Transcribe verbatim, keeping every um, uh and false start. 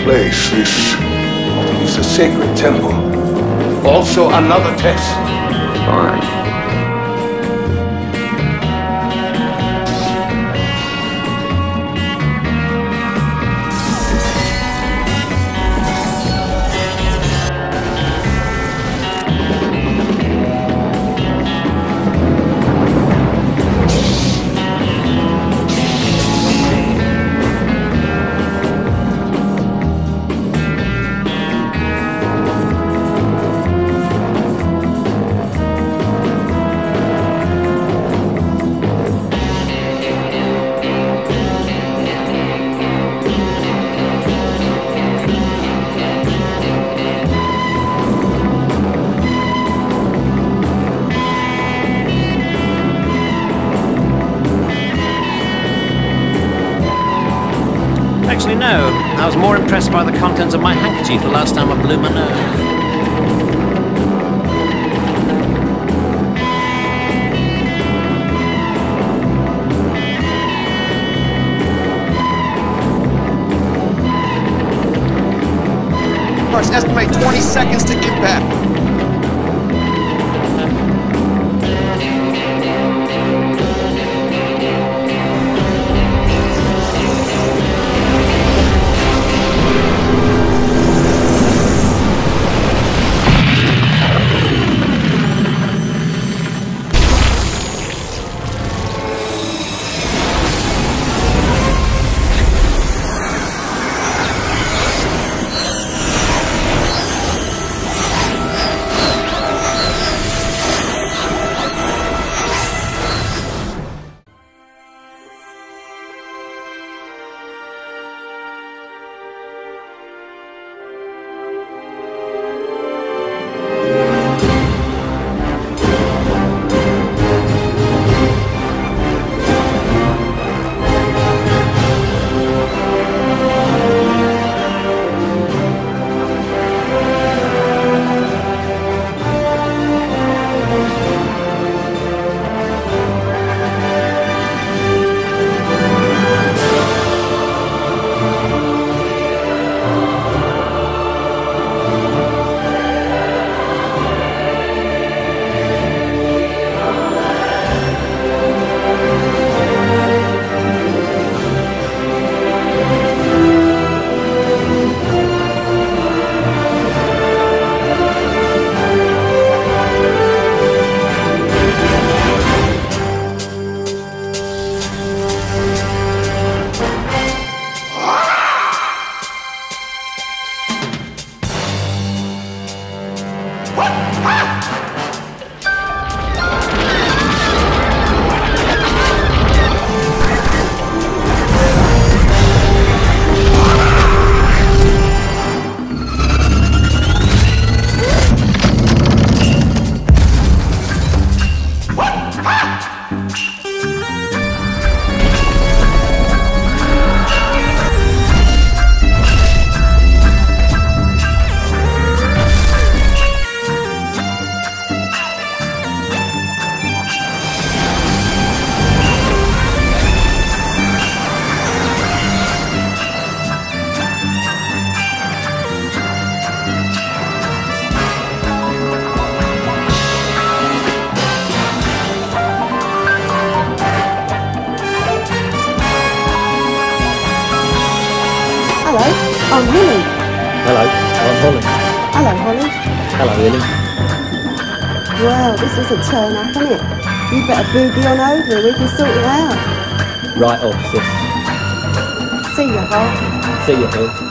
place. This is a sacred temple. Also another test. Fine. Actually, no. I was more impressed by the contents of my handkerchief the last time I blew my nose. Estimate twenty seconds to impact. Hello, I'm Willie. Hello, I'm Holly. Hello, Holly. Hello, Willie. Well, this is a turn up, isn't it? You better boogie on over and we can sort it out. Right off, sis. See ya, Hol. See you, Phil.